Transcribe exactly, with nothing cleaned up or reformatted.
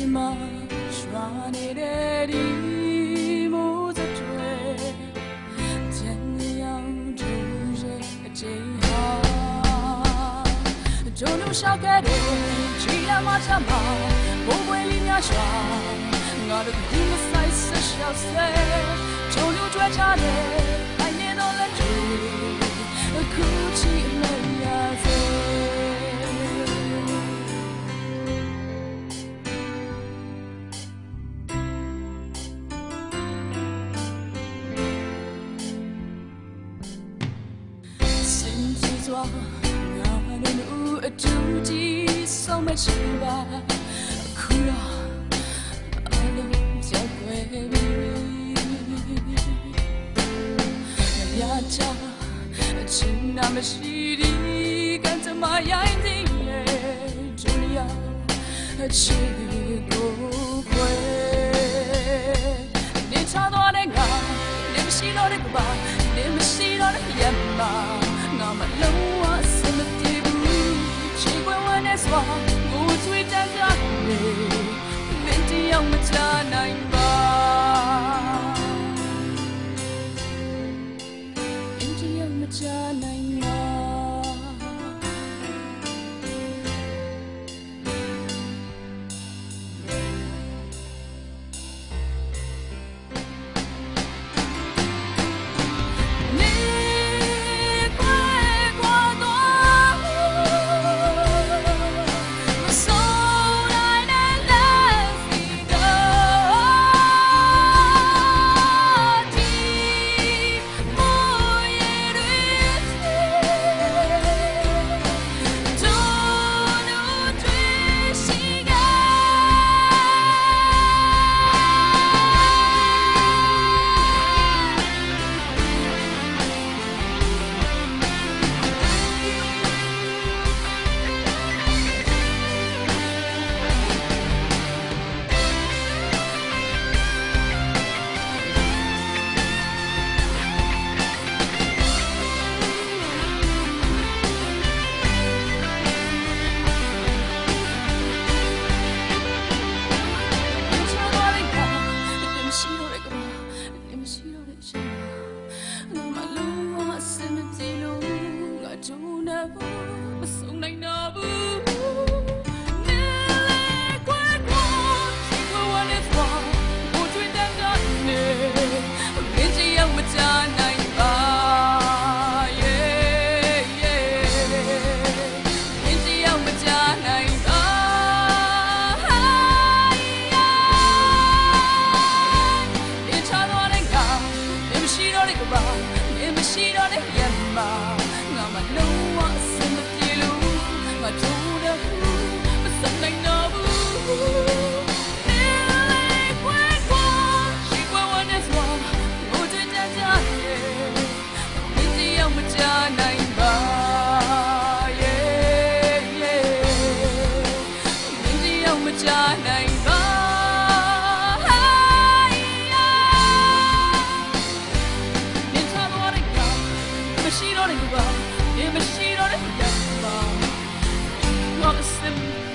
မှာရွာနေတဲ့ဒီမိုးစတွေကျန်ရောင်ကျူရဲ့အချိန်ဟာကျုံတို့ရှောက်ခဲ့တဲ့ချီလာမချမှာဘိုးဘွေလေးများရွာငါတို့ဒီမဆိုင်ဆက်ရှောက်ဆဲကျုံတို့ကြွချတဲ့အိုင်နေတော့လက်တွေအခုချီမရစေငါတို့အတူတူဆုံးမချင်ပါအခုတော့အလုံးကြောက်ွယ်ပြီရချာအချင်းနာမရှိဒီကံကြမရိုင်းတဲ့ဒုနီယာအချစ်ကိုခွဲနေချတော့တဲ့ငါနေမရှိတော့တဲ့ကဘာနေမရှိတော့တဲ့ရမငါမလုံးဝစမပြေဘူးချီကွယ်ဝမ်းနဲ့စွာကိုယ်တွေ့တတ်တာနေမင်းတယောက်မချနိုင်ပါမင်းတယောက်မချနိုင်ပါမဆုံးနိုင်တော့ဘူးနေလေကွယ်ကွယ်ချီကွယ်ဝမ်းနဲ့စွာကိုကျွေးတတ်တာနေမင်းကြီးရောက်မချနိုင်ပါမင်းကြီးရောက်မချနိုင်ပါအချာတော့တဲ့ကောင်မရှိတော့တဲ့ကဘာမရှိတော့တဲ့ရမငါမလုံးဝစမပြေလို့ငါတို့တော့မစနိုင်တော့ဘူးနေလေကွယ်ကွယ်ရှိကွယ်ဝမ်းနဲ့စွာဘိုးတဲ့ကြကြရဲ့မင်းကြီးရောက်မချနိုင်ပါမင်းကြီးရောက်မချနိုင်ပါမရှိတော့တဲ့ဘာမရှိတော့တဲ့ရပါငါအစင်